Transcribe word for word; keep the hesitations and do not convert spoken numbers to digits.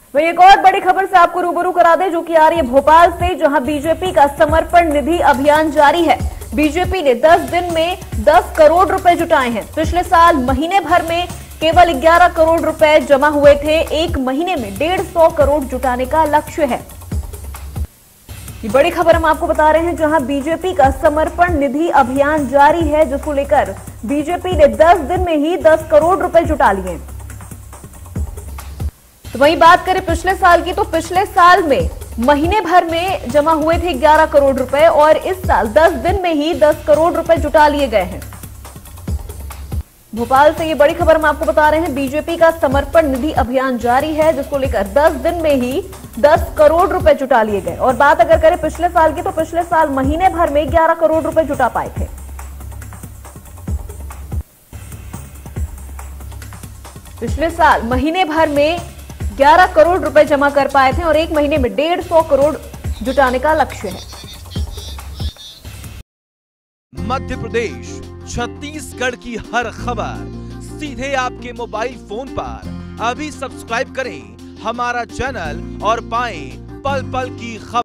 वही एक और बड़ी खबर से आपको रूबरू करा दें जो कि आ रही है भोपाल से, जहां बीजेपी का समर्पण निधि अभियान जारी है। बीजेपी ने दस दिन में दस करोड़ रुपए जुटाए हैं। पिछले साल महीने भर में केवल ग्यारह करोड़ रुपए जमा हुए थे। एक महीने में डेढ़ सौ करोड़ जुटाने का लक्ष्य है। ये बड़ी खबर हम आपको बता रहे हैं, जहां बीजेपी का समर्पण निधि अभियान जारी है, जिसको लेकर बीजेपी ने दस दिन में ही दस करोड़ रुपए जुटा लिए। तो वहीं बात करें पिछले साल की, तो पिछले साल में महीने भर में जमा हुए थे ग्यारह करोड़ रुपए और इस साल दस दिन में ही दस करोड़ रुपए जुटा लिए गए हैं। भोपाल से ये बड़ी खबर हम आपको बता रहे हैं, बीजेपी का समर्पण निधि अभियान जारी है, जिसको लेकर दस दिन में ही दस करोड़ रुपए जुटा लिए गए। और बात अगर करें पिछले साल की, तो पिछले साल महीने भर में ग्यारह करोड़ रुपए जुटा पाए थे। पिछले साल महीने भर में ग्यारह करोड़ रुपए जमा कर पाए थे और एक महीने में डेढ़ सौ करोड़ जुटाने का लक्ष्य है। मध्य प्रदेश, छत्तीसगढ़ की हर खबर सीधे आपके मोबाइल फोन पर। अभी सब्सक्राइब करें हमारा चैनल और पाएं पल पल की खबर।